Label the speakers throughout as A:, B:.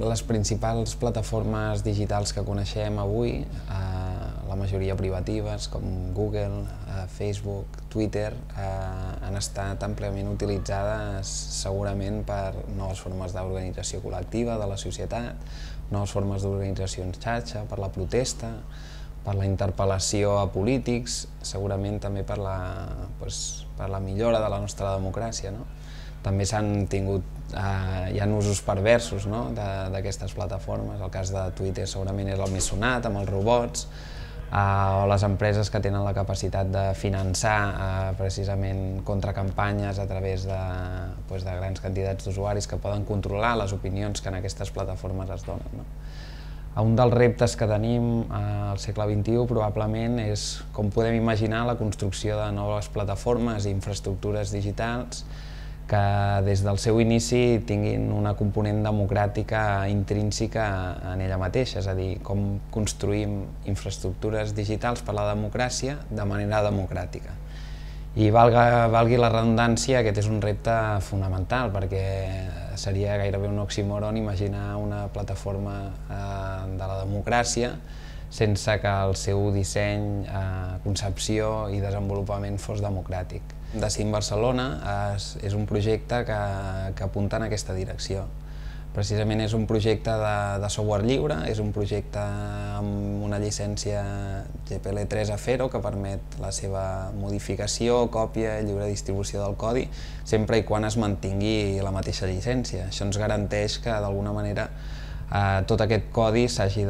A: les principals plataformes digitals que coneixem avui, la majoria privatives, com Google, Facebook, Twitter, han estat àmpliament utilitzades segurament per noves formes d'organització col·lectiva de la societat, noves formes d'organització en xarxa, per la protesta, per la interpel·lació a polítics, segurament també per la millora de la nostra democràcia. També hi ha usos perversos d'aquestes plataformes. El cas de Twitter segurament és el més sonat, amb els robots, o les empreses que tenen la capacitat de finançar precisament contracampanyes a través de grans quantitats d'usuaris que poden controlar les opinions que en aquestes plataformes es donen. Un dels reptes que tenim al segle XXI probablement és com podem imaginar la construcció de noves plataformes i infraestructures digitals que des del seu inici tinguin una component democràtica intrínseca en ella mateixa, és a dir, com construïm infraestructures digitals per a la democràcia de manera democràtica. I valgui la redundància, aquest és un repte fonamental perquè seria gairebé un oxímoron imaginar una plataforma de la democràcia sense que el seu disseny, concepció i desenvolupament fos democràtic. Decidim Barcelona és un projecte que apunta en aquesta direcció. Precisament és un projecte de software lliure, és un projecte amb una llicència GPL3 A0 que permet la seva modificació, còpia i lliure distribució del codi, sempre i quan es mantingui la mateixa llicència. Això ens garanteix que d'alguna manera tot aquest codi s'hagi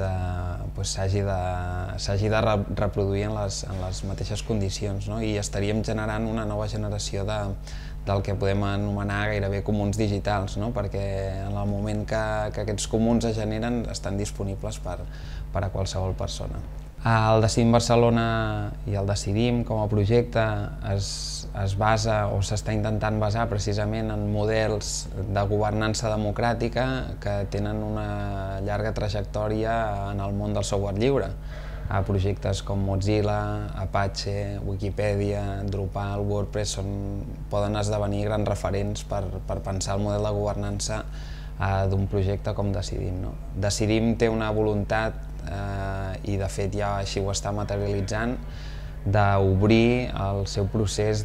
A: de reproduir en les mateixes condicions i estaríem generant una nova generació del que podem anomenar gairebé comuns digitals, perquè en el moment que aquests comuns es generen estan disponibles per a qualsevol persona. El Decidim Barcelona i el Decidim com a projecte es basa o s'està intentant basar precisament en models de governança democràtica que tenen una llarga trajectòria en el món del software lliure. Projectes com Mozilla, Apache, Wikipedia, Drupal, WordPress poden esdevenir grans referents per pensar el model de governança d'un projecte com Decidim. Decidim té una voluntat, i de fet ja així ho està materialitzant, d'obrir el seu procés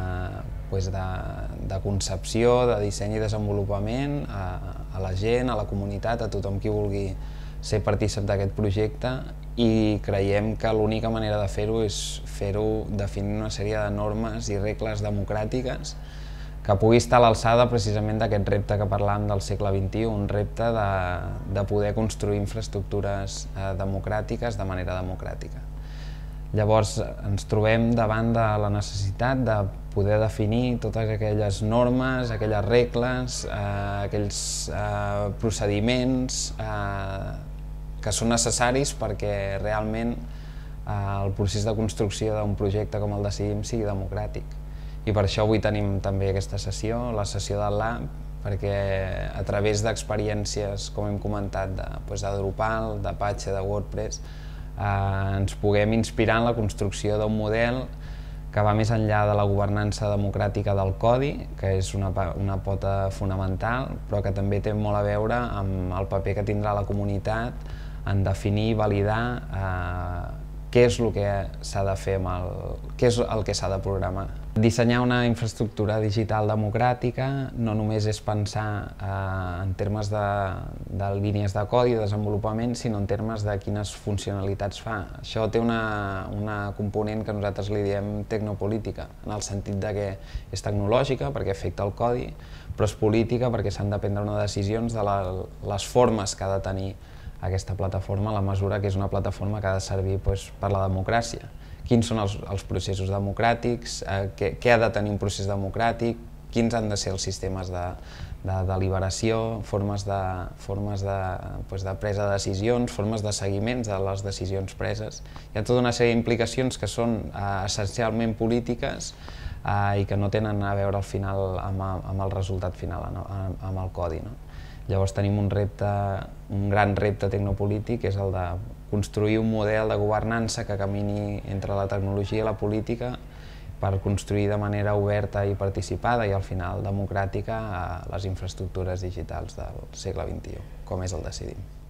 A: de concepció, de disseny i desenvolupament a la gent, a la comunitat, a tothom qui vulgui ser partícip d'aquest projecte, i creiem que l'única manera de fer-ho és fer-ho definint una sèrie de normes i regles democràtiques que pugui estar a l'alçada precisament d'aquest repte que parlàvem del segle XXI, un repte de poder construir infraestructures democràtiques de manera democràtica. Llavors ens trobem davant de la necessitat de poder definir totes aquelles normes, aquelles regles, aquells procediments que són necessaris perquè realment el procés de construcció d'un projecte com el Decidim sigui democràtic. I per això avui tenim també aquesta sessió, la sessió del Lab, perquè a través d'experiències, com hem comentat, de Drupal, d'Apache, de WordPress, ens puguem inspirar en la construcció d'un model que va més enllà de la governança democràtica del codi, que és una pota fonamental, però que també té molt a veure amb el paper que tindrà la comunitat en definir i validar què és el que s'ha de fer, què és el que s'ha de programar. Dissenyar una infraestructura digital democràtica no només és pensar en termes de línies de codi i desenvolupament, sinó en termes de quines funcionalitats fa. Això té una component que nosaltres li diem tecnopolítica, en el sentit que és tecnològica perquè afecta el codi, però és política perquè s'han de prendre unes decisions de les formes que ha de tenir aquesta plataforma a la mesura que és una plataforma que ha de servir per la democràcia. Quins són els processos democràtics, què ha de tenir un procés democràtic, quins han de ser els sistemes de deliberació, formes de presa de decisions, formes de seguiment de les decisions preses. Hi ha tota una sèrie d'implicacions que són essencialment polítiques i que no tenen a veure al final amb el resultat final, amb el codi. Llavors tenim un gran repte tecnopolític, que és el de construir un model de governança que camini entre la tecnologia i la política per construir de manera oberta i participada i al final democràtica les infraestructures digitals del segle XXI, com és el Decidim.